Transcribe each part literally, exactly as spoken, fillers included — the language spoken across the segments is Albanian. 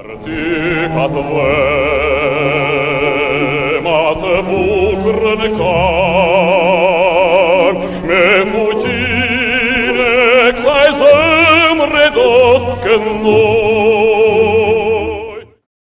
Articat vemat bucră necar, me fugire exaizëm redot këndoj.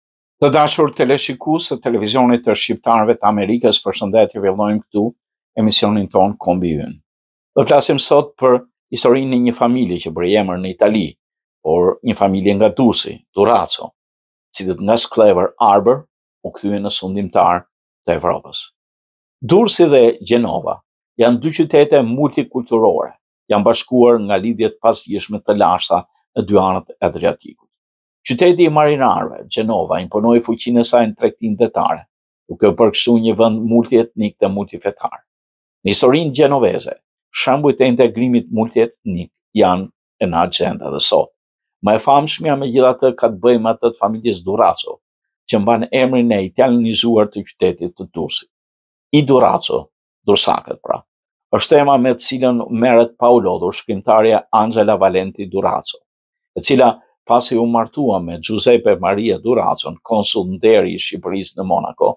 Të dashur teleshikues të televizionit të shqiptarëve të Amerikës, përshëndetje, villojmë këtu emisionin ton Kombi Ynë. Do flasim sot për historinë e një familje që bëri emër në Itali, por një familje nga Durrësi, Durazzo, cilët nga Sklever Arbër u kthyen në sundimtar të Evropës. Durrësi dhe Gjenova janë dy qytete multikulturore, janë bashkuar nga lidhjet pasgjishme të lashta në dy anët e Adriatikut. Qyteti i marinarëve, Gjenova, imponoi fuqinë e saj në tregtinë detare, duke u përkthyer një vend multietnik dhe multifetar. Në historinë gjenoveze, shembujt e integrimit multietnik janë në agjenda dhe sot. Më e famshmja megjithatë ka të bëjë me atë të familjes Durazzo, që mban emrin e italianizuar të qytetit të Durrësit. I Durazzo, Dursakët pra, është tema me të cilën merret pa u lodhur shkrimtarja Angela Valenti Durazzo, e cila pasi u martua me Giuseppe Maria Durazzo, konsull nderi i Shqipërisë në Monaco,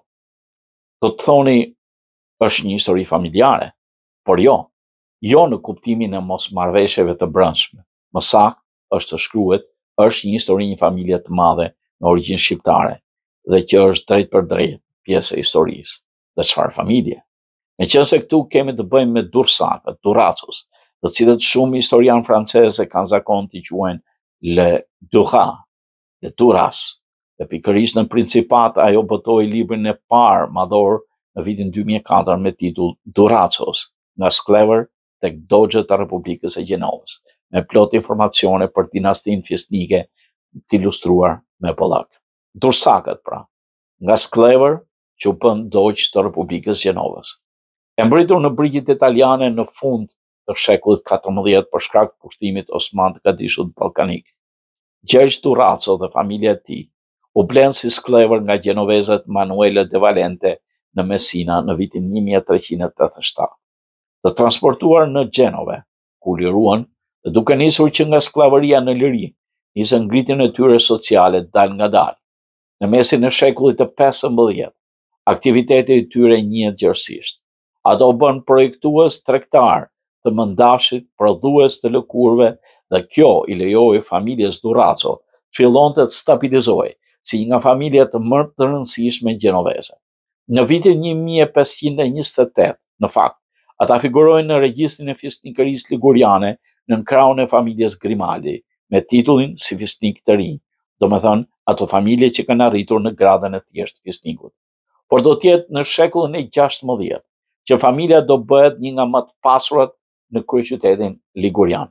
do të thoni është një histori familjare, por jo, jo në kuptimin e mosmarrëveshjeve të brendshme. Më saktë është të shkruhet, është një histori një familje të madhe me origjinë shqiptare dhe që është drejt për drejt pjesë e historisë. Dhe çfarë familje? Meqense këtu kemi të bëjmë me Dursakët, Durazzos, të cilët shumë historianë francezë kanë zakon t'i quajnë le Duras, le Duras, dhe pikërisht në Principat ajo botoi librin e parë madhor në vitin dy mijë e katër me titull Durazzos, nga Sklever tek Dogjet e Republikës së Gjenovës, me plot informacione për dinastin fjesnike të ilustruar me pollak. Dursakët pra, nga Sklever që u bën Dogj të Republikës Gjenovës. E mbritur në brigjet italiane në fund të shekullit katërmbëdhjetë për shkak të pushtimit osman të Gadishut ballkanik. Gjergj Durazzo dhe familja e tij u blenë si Sklever nga gjenovezët Manuele de Valente në Messina në vitin një mijë e treqind e tetëdhjetë e shtatë. Të transportuar në Gjenove, ku liruan, dhe duke nisur që nga sklavëria në liri, nisën ngritjen e tyre sociale dal nga dal. Në mesin e shekullit të pesëmbëdhjetë, aktiviteti i tyre njihet gjerësisht. Ato u bën projektues tregtar të mëndafshit, prodhues të lëkurëve, dhe kjo i lejoi familjes Durazzo të fillonte të stabilizohej si një nga familjet më të rëndësishme gjenoveze. Në vitin një mijë e pesëqind e njëzet e tetë, në fakt, ata figurojnë në regjistrin e fisnikërisë liguriane nën krahun e familjes Grimaldi, me titullin si fisnik të rinj, domethënë ato familje që kanë arritur në gradën e thjeshtë fisnikut. Por do të jetë në shekullin e gjashtëmbëdhjetë që familja do bëhet një nga më të pasurat në kryeqytetin ligurian.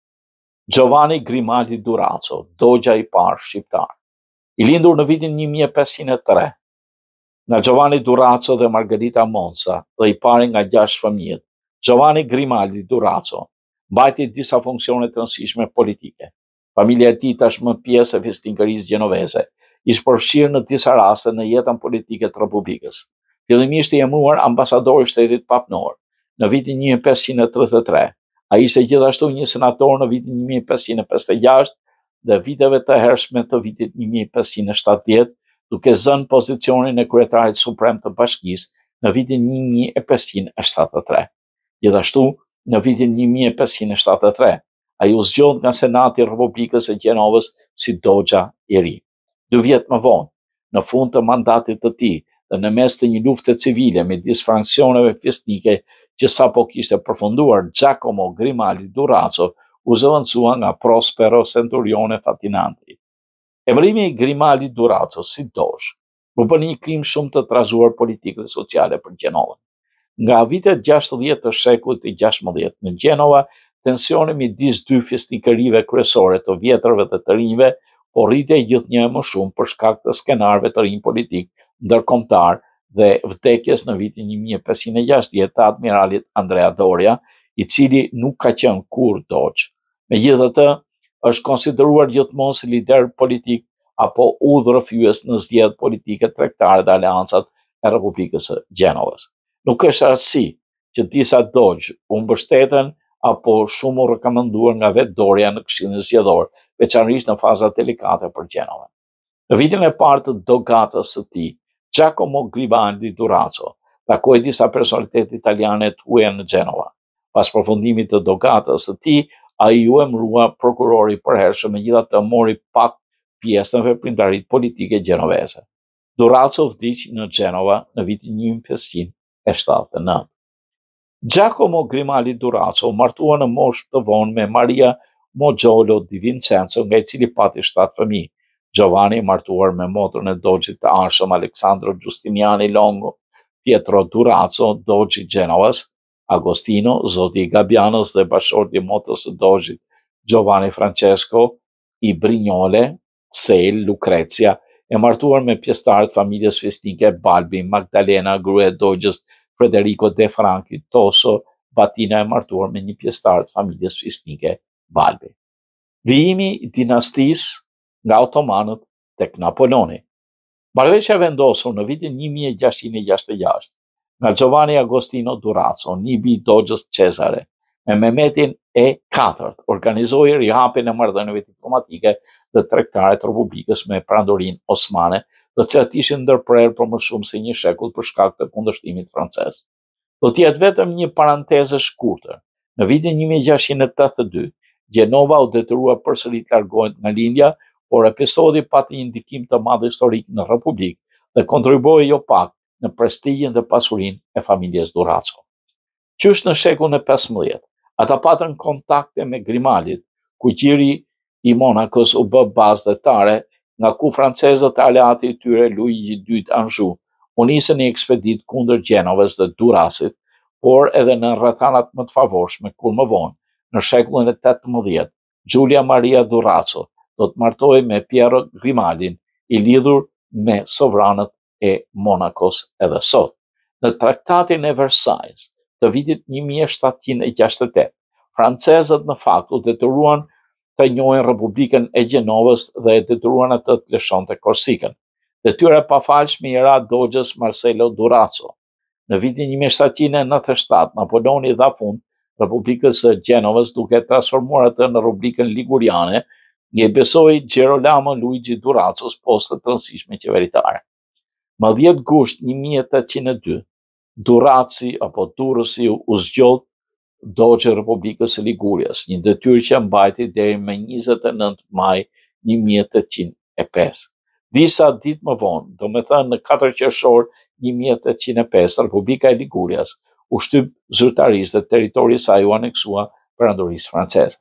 Giovanni Grimaldi Durazzo, dogja i parë shqiptar, i lindur në vitin një mijë e pesëqind e tre, nga Giovanni Durazzo dhe Margherita Monza dhe i pari nga gjashtë fëmijët, Giovanni Grimaldi Durazzo mbajti disa funksione të rëndësishme politike. Familja e tij tashmë pjesë e fisnikërisë gjenoveze, ishte përfshirë në disa raste në jetën politike të Republikës. Fillimisht i emëruar ambasador i shtetit papnor në vitin një mijë e pesëqind e tridhjetë e tre. Ai ishte gjithashtu një senator në vitin një mijë e pesëqind e pesëdhjetë e gjashtë dhe viteve të hershme të vitit një mijë e pesëqind e shtatëdhjetë, duke zënë pozicionin e kryetarit suprem të bashkisë në vitin një mijë e pesëqind e shtatëdhjetë e tre. Gjithashtu, në vitin një mijë e pesëqind e shtatëdhjetë e tre, ai u zgjodh nga Senati i Republikës së Gjenovës si dogja i ri. Dy vjet më vonë, në fund të mandatit të tij dhe në mes të një lufte civile midis fraksioneve fisnike që sapo kishte përfunduar, Giacomo Grimaldi Durazzo u zëvendësua nga Prospero Centurione Fatinanti. Emërimi i Grimaldi Durazzo si dogj u bën një klim shumë të trazuar politike dhe sociale për Gjenovën. Nga vitet gjashtëdhjetë të shekullit të gjashtëmbëdhjetë në Gjenova, tensioni midis dy fisnikërive kryesore të vjetërve dhe të rinjve po rritej gjithnjë më shumë për shkak të skenarëve të rinj politik ndërkombëtar dhe vdekjes në vitin një mijë e pesëqind e gjashtëdhjetë të admiralit Andrea Doria, i cili nuk ka qenë kurrë dogj. Megjithatë, është konsideruar gjithmonë si lider politik apo udhërrëfyes në zgjedhjet politike tregtare dhe aleancat e Republikës së Gjenovës. Nuk është arsi që disa dogj u mbështeten apo shumë u rekomenduar nga vetë Doria në Këshillin Zgjedhor, veçanërisht në faza delikate për Gjenovën. Në vitin e parë të dogatës së tij, Giacomo Grimaldi Durazzo takoi disa personalitete italiane të huaja në Genova. Pas përfundimit të dogatës së tij, ai u emërua prokuror i përhershëm, megjithatë mori pak pjesë në veprimtaritë politike gjenoveze. Durazzo vdiq në Genova në vitin një mijë pesëqind e shtatëdhjetë e nëntë. Giacomo Grimaldi Durazzo u martua në moshë të vonë me Maria Moggiolo di Vincenzo, nga i cili pati shtatë fëmijë. Giovanni martuar me motrën e dogjit të arshëm Alessandro Giustiniani Longo, Pietro Durazzo, dogji i Genovas, Agostino, zoti i Gabbianos dhe bashorti i motrës së dogjit Giovanni Francesco i Brignole, Sel, Lucrezia, e martuar me pjesëtarët familjes fisnike Balbi, Magdalena, gruaja e dogjës Federico De Franchi, Toso, Batina e martuar me një pjesëtar të familjes fisnike Balbi. Vijimi i dinastisë nga otomanët tek Napoleoni. Marrëveshja vendosur në vitin një mijë e gjashtëqind e gjashtëdhjetë e gjashtë nga Giovanni Agostino Durazzo, nibi i dogjës Cesare, me Mehmetin e katërt, organizoi rihapjen e marrëdhënieve diplomatike dhe tregtare të Republikës me Perandorin Osmane, të cilat ishin ndërprerë për më shumë se një shekull për shkak të kundërshtimit francez. Do të jetë vetëm një parantezë e shkurtër. Në vitin një mijë e gjashtëqind e tetëdhjetë e dy, Gjenova u detyrua përsëri të largohet nga lindja, por episodi pati një ndikim të madh historik në Republikë dhe kontriboi jo pak në prestigjin dhe pasurinë e familjes Durazzo. Qysh në shekullin e pesëmbëdhjetë, ata patën kontakte me Grimaldit, ku qiri i Monakos u bë bazë detare, nga ku francezët e aleati i tyre Luigi i dytë Anjou u nisën një ekspedit kundër Gjenovës dhe Durazit, por edhe në rrethanat më të favorshme, kur më vonë, në shekullin e tetëmbëdhjetë, Giulia Maria Durazzo do të martohej me Piero Grimaldin, i lidhur me sovranët e Monakos edhe sot. Në traktatin e Versailles të vitit një mijë e shtatëqind e gjashtëdhjetë e tetë, francezët në fakt u detyruan të njohin Republikën e Gjenovës dhe e detyruan atë të lëshonte Korsikën. Detyra e pafalshme i ra dogjës Marcello Durazzo. Në vitin një mijë e shtatëqind e nëntëdhjetë e shtatë, Napoleoni dha fund Republikës së Gjenovës duke transformuar atë në Republikën Liguriane, i besoi Girolamo Luigi Durazzo postë të rëndësishme qeveritare. Më dhjetë gusht një mijë e tetëqind e dy, Durazzi apo Durrësi u zgjodh Dogji i Republikës së Ligurias, një detyrë që mbajti deri më njëzet e nëntë maj një mijë e tetëqind e pesë. Disa ditë më vonë, domethënë në katër qershor një mijë e tetëqind e pesë, Republika e Ligurias u shtyp zyrtarisë dhe territori i saj u aneksua perandorisë franceze.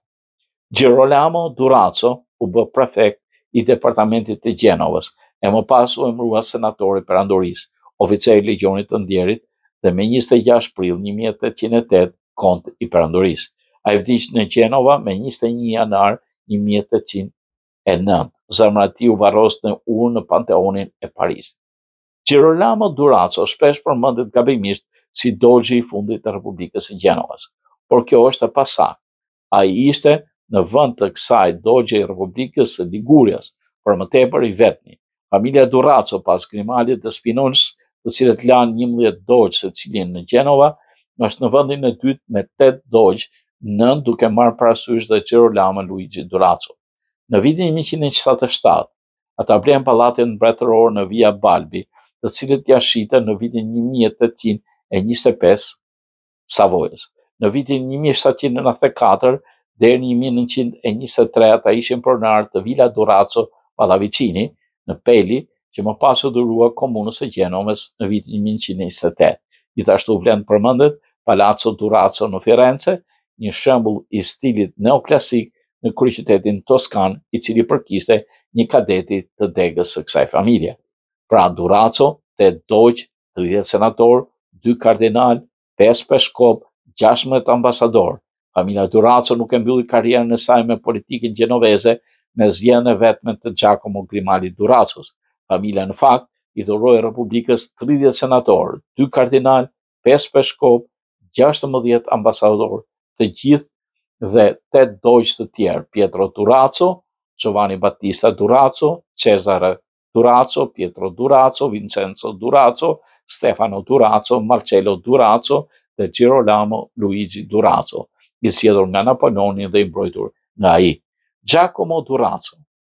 Girolamo Durazzo u bë prefekt i departamentit të Gjenovës e më pas u emërua senator i perandorisë, oficer i Legjionit të Ndjerit dhe me njëzet e gjashtë prill një mijë e tetëqind e tetë kont i perandorisë. Ai vdiq në Gjenova me njëzet e një janar një mijë e tetëqind e nëntë. Zemra e tij u varros në urnë në Panteonin e Parisit. Girolamo Durazzo shpesh përmendet gabimisht si dogji i fundit të Republikës së Gjenovës, por kjo është e pasaktë. Ai ishte në vend të kësaj dogje i Republikës së Ligurias, por më tepër i vetmi. Familja Durazzo pas Grimaldit dhe Spinonës, të cilët lanë njëmbëdhjetë dogj secili në Gjenova, është në vendin e dytë me tetë dogj, nën duke marrë parasysh dhe Girolamo Luigi Durazzo. Në vitin një mijë e shtatëdhjetë e shtatë, ata blen pallatin mbretëror në Via Balbi, të cilët ja shitën në vitin një mijë e tetëqind e njëzet e pesë Savojës. Në vitin një mijë e shtatëqind e nëntëdhjetë e katër deri në një mijë e nëntëqind e njëzet e tre ata ishin pronar të Villa Durazzo Pallavicini në Peli, që më pas u dhurua komunës së Gjenovës në vitin një mijë e nëntëqind e njëzet e tetë. Gjithashtu vlen përmendet Palazzo Durazzo në Firenze, një shembull i stilit neoklasik në kryeqytetin toskan, i cili përkiste një kadeti të degës së kësaj familje. Pra Durazzo, tetë dogj, tridhjetë senator, dy kardinal, pesë peshkop, gjashtëmbëdhjetë ambasador. Familja Durazzo nuk e mbylli karrierën e saj me politikën gjenoveze me zgjedhjen e vetme të Giacomo Grimaldi Durazzos. Familja në fakt i dhuroi Republikës tridhjetë senator, dy kardinal, pesë peshkop, gjashtëmbëdhjetë ambasador, të gjithë dhe tetë dogj të tjerë: Pietro Durazzo, Giovanni Battista Durazzo, Cesare Durazzo, Pietro Durazzo, Vincenzo Durazzo, Stefano Durazzo, Marcello Durazzo dhe Girolamo Luigi Durazzo, i sjellur nga Napoleoni dhe i mbrojtur nga ai. Giacomo Durazzo,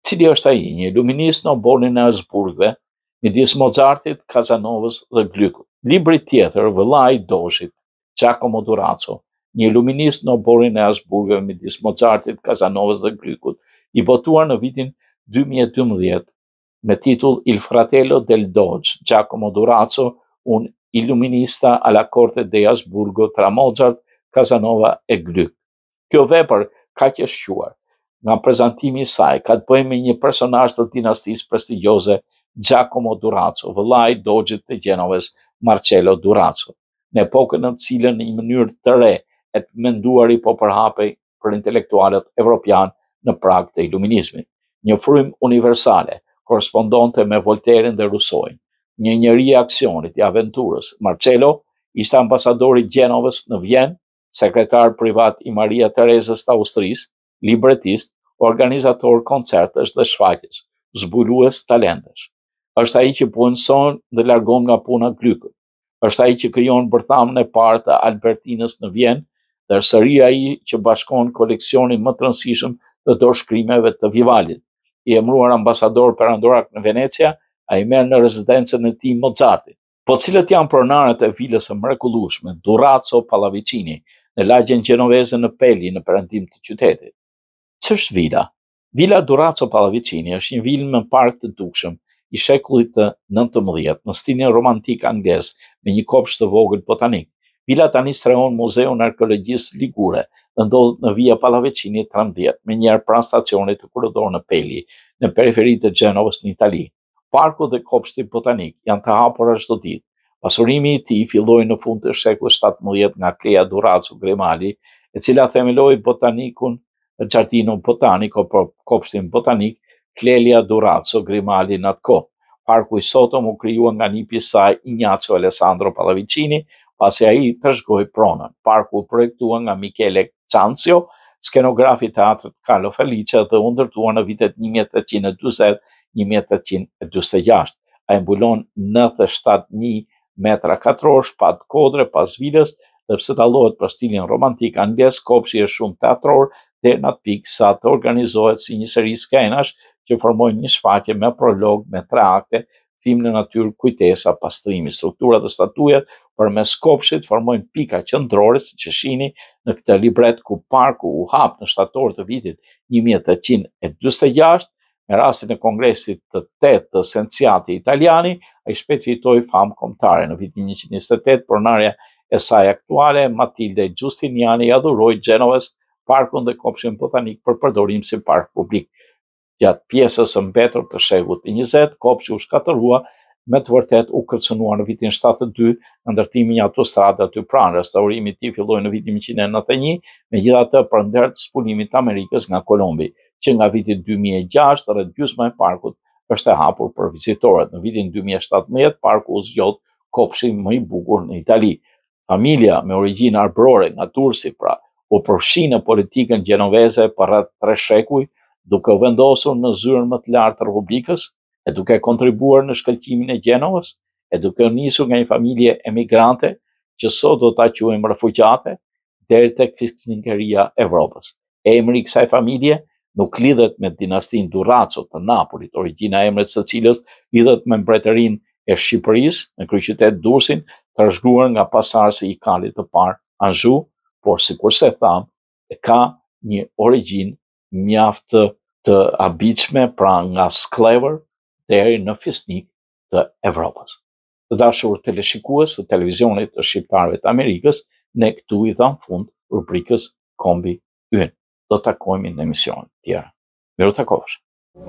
Cili është ai, një iluminist në oborin e Habsburgëve, midis Mozartit, Casanovës dhe Glykut. Libri tjetër, Vëllai i Doshit, Giacomo Durazzo, një iluminist në oborin e Habsburgëve midis Mozartit, Casanovës dhe Glykut, i botuar në vitin dy mijë e dymbëdhjetë me titull Il fratello del Doge, Giacomo Durazzo, un illuminista alla corte de Habsburgo tra Mozart, Casanova e Gluck. Kjo vepër ka që shquar nga prezantimi i saj ka të bëjë me një personazh të dinastisë prestigjioze Giacomo Durazzo, vëllai i Dogjit të Gjenovës Marcello Durazzo, në epokën në të cilën një mënyrë të re e të menduari po përhapej për intelektualët evropian në prag të iluminizmit. Një frymë universale, korespondonte me Voltairen dhe Rousseauin, një njeri i aksionit, i aventurës. Marcello ishte ambasadori i Gjenovës në Vjenë, sekretar privat i Maria Terezës të Austrisë, libretist, organizator koncertesh dhe shfaqjes, zbulues talentesh. Është ai që punëson dhe largon nga puna Glykut. Është ai që krijon bërthamën e parë të Albertinës në Vjenë, dhe është sëri ai që bashkon koleksionin më të rëndësishëm të dorëshkrimeve të Vivalit. I emëruar ambasador perandorak në Venecia, ai merr në rezidencën e tij Mozartin. Po cilët janë pronarët e vilës së mrekullueshme Durazzo Pallavicini në lagjen gjenoveze në Peli në perëndim të qytetit? Ç'është vila? Vila Durazzo Pallavicini është një vilë me park të dukshëm i shekullit të nëntëmbëdhjetë në stilin romantik anglez me një kopsht të vogël botanik. Vila tani strehon Muzeun Arkeologjisë Ligure dhe ndodhet në Via Pallavicini trembëdhjetë, me njëherë pranë stacionit të kryesor në Peli, në periferi të Gjenovës në Itali. Parku dhe kopshti botanik janë të hapura çdo ditë. Pasurimi i tij filloi në fund të shekullit shtatëmbëdhjetë nga Clea Durazzo Grimali, e cila themeloi botanikun Giardino Botanico për kopshtin botanik Clelia Durazzo Grimali në atë kohë. Parku i sotëm u krijua nga nipi i saj Ignazio Alessandro Pallavicini, pasi ai trashëgoi pronën. Parku u projektua nga Michele Canzio, skenograf i teatrit Carlo Felice, dhe u ndërtuar në vitet një mijë e tetëqind e dymbëdhjetë - një mijë e tetëqind e dymbëdhjetë e gjashtë. Ai mbulon nëntëdhjetë e shtatë mijë metra katror, shpat kodre pas vilës, dhe pse dallohet për stilin romantik anglez, kopshti është shumë teatror deri në atë pikë sa të organizohet si një seri skenash që formojnë një shfaqje me prolog me tre akte, thimë në natyrë, kujtesa, pastrimi, struktura dhe statujat përmes kopshtit formojnë pika qendrore, siç e shihni në këtë libret, ku parku u hap në shtator të vitit një mijë e tetëqind e dymbëdhjetë e gjashtë, me rastin e kongresit të tetë të Scienziati Italiani, ai shpejt fitoi famë kombëtare. Në vitin një qind e njëzet e tetë, pronarja e saj aktuale, Matilde Giustiniani, adhuroi Gjenovës parkun dhe kopshtin botanik për përdorim si park publik. Gjatë pjesës së mbetur të shekullit të njëzet, kopshti u shkatërrua, me të vërtet u kërcënuar në vitin shtatëdhjetë e dy në ndërtimin e një autostrade aty pranë. Restaurimi i tij filloi në vitin një qind e nëntëdhjetë e një, megjithatë përndër të zbulimit të Amerikës nga Kolumbi, që nga viti dy mijë e gjashtë rreth gjysma e parkut është e hapur për vizitorët. Në vitin dy mijë e shtatëmbëdhjetë parku u zgjodh kopshti më i bukur në Itali. Familja me origjinë arbrore nga Tursi, pra, u përfshi në politikën gjenoveze për rreth tre shekuj, duke u vendosur në zyrën më të lartë të Republikës, e duke kontribuar në shkëlqimin e Gjenovës, e duke u nisur nga një familje emigrante, që sot do ta quajmë refugjate, deri tek fisnikeria e Evropës. Emri i kësaj familje nuk lidhet me dinastinë Durazzo të Napolit, origjina e emrit së cilës lidhet me mbretërinë e Shqipërisë në kryeqytet Durrësin, trashëguar nga pasardhësi i Kalit të parë Anjou, por sikur se tham, e ka një origjinë mjaft të habitshme, pra nga Sklever deri në fisnik të Evropës. Të dashur teleshikues të televizionit të shqiptarëve të Amerikës, ne këtu i dham fund rubrikës Kombi Ynë. Do të takojmë në emision tjera. Miru takosh.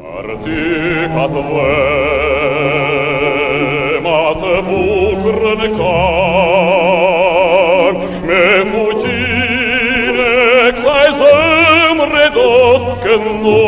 Partikat vlemat bukrën kar, me fuqine kësaj zemre do të këndoj.